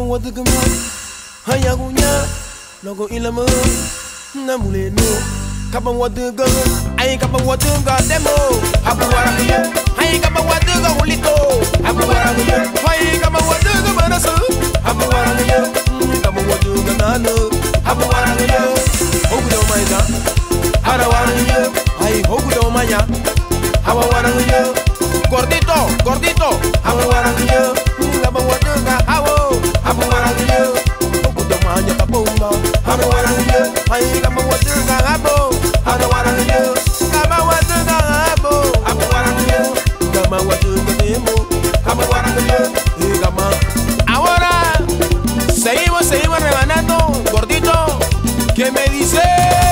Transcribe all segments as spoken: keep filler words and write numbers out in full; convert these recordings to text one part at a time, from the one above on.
watu kemo haya gunya logo ilamo na muleno kapa watu go ai kapa watu go demo habu warakuye ai kapa watu go ulito habu warakuye ai kapa watu go manasu habu warakuye kapa watu go nano habu warakuye ogudo maida hara warakuye ai ogudo manya hawa warakuye gordito gordito habu warakuye kapa watu go hawo habu warakuye ogudo manya kapoma habu warakuye ai kapa watu go habo hawa warakuye kapa watu go habo habu warakuye kapa watu go demo kapa warakuye kama ahora seguimos seguimos rebanando gordito que me dice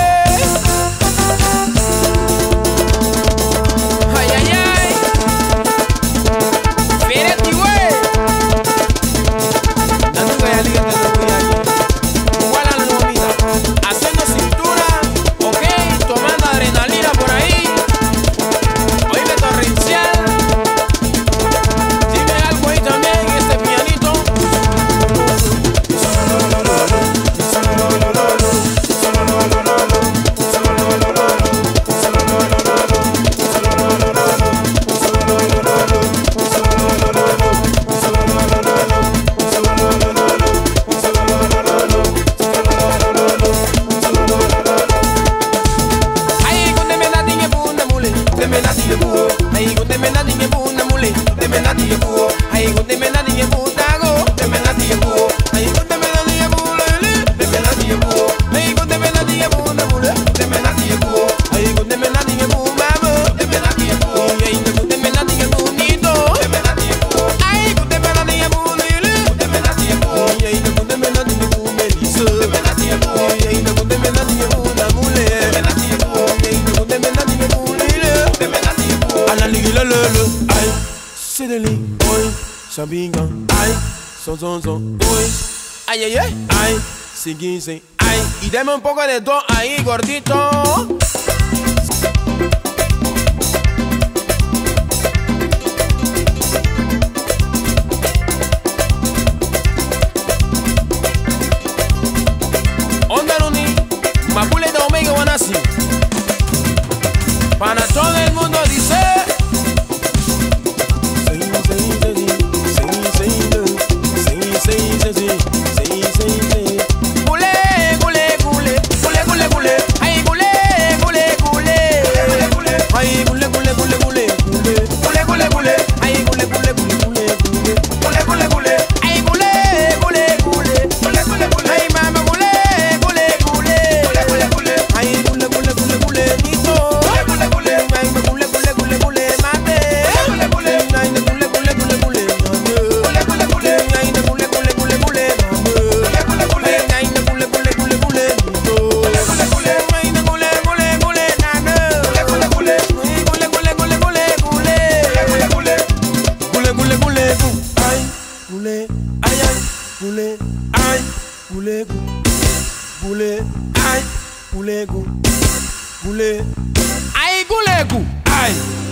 ay ay ay Ferretti güey dando ya liga de la cuya igual a la novita haciendo cintura ok tomando adrenalina por ahí oíme torrencial dime algo ahí también este pianito Sabinga, ay, son son son, uy, ay ay ay, ay, seguinse, ay, y deme un poco de todo ahí, gordito. Onda Luni, Mapule de Omega Wanasi. Para todo el mundo dice. Ay, gulegu, ay,